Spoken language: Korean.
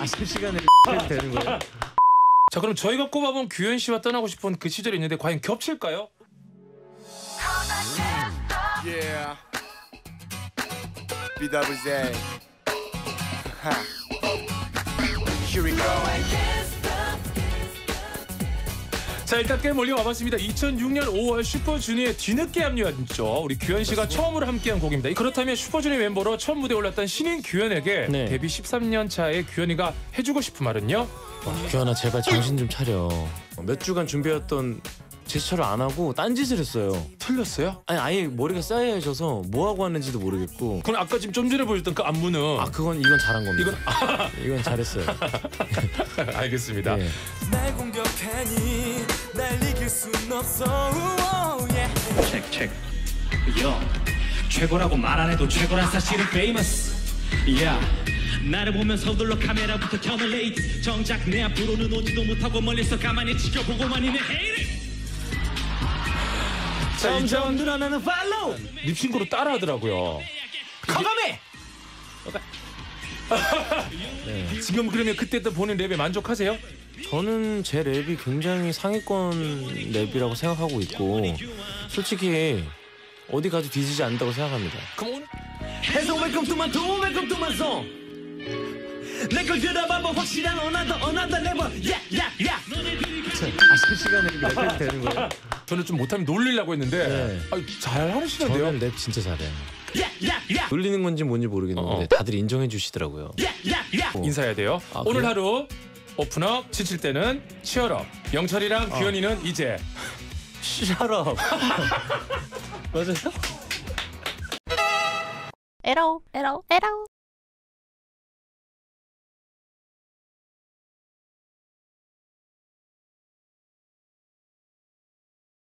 실시간에 해도 되는 거예요? 자, 그럼 저희가 꼽아본 규현 씨와 떠나고 싶은 그 시절이 있는데 과연 겹칠까요? Yeah. BWZ. Here we go. 자, 일단 꽤 멀리 와봤습니다. 2006년 5월 슈퍼주니어에 뒤늦게 합류했죠. 우리 규현 씨가 처음으로 함께한 곡입니다. 그렇다면 슈퍼주니어 멤버로 처음 무대에 올랐던 신인 규현에게 네. 데뷔 13년 차에 규현이가 해주고 싶은 말은요? 규현아 제발 정신 좀 차려. 몇 주간 준비했던 제스처를 안 하고 딴짓을 했어요. 틀렸어요? 아니 아예 머리가 싸해져서 뭐 하고 왔는지도 모르겠고. 그럼 아까 지금 좀 전에 보여줬던 그 안무는 이건 잘한 겁니다. 이건 잘했어요. 알겠습니다. 네. 날 공격하니 날 이길 순 없어. 체크 요 최고라고 말 안 해도 최고란 사실은 famous 나를 보면 서둘러 카메라부터 켜는 레이트 정작 내 앞으로는 오지도 못하고 멀리서 가만히 지켜보고만 있는 헤이트 점점 늘어나는 팔로우. 립싱크로 따라하더라고요. 과감해. 네. 지금 그러면 그때 또 보는 랩에 만족하세요? 저는 제 랩이 굉장히 상위권 랩이라고 생각하고 있고 솔직히 어디 가도 뒤지지 않는다고 생각합니다. 그럼 오늘 해서 웰컴 투 마이 투 웰컴 투 마이 송. 내걸 들어봐봐 확실한 어나더 레버. 야야야. 실시간에 해도 되는 거예요? 저는 좀 못하면 놀리려고 했는데 네. 잘 하시는데요? 저는 랩 진짜 잘해요. 놀리는 건지 뭔지 모르겠는데 다들 인정해 주시더라고요. 인사해야 돼요. 오늘 그래요? 하루 오픈업 지칠 때는 치얼업. 영철이랑 규현이는 이제 샤럽. 맞아요? 에러 에러 에러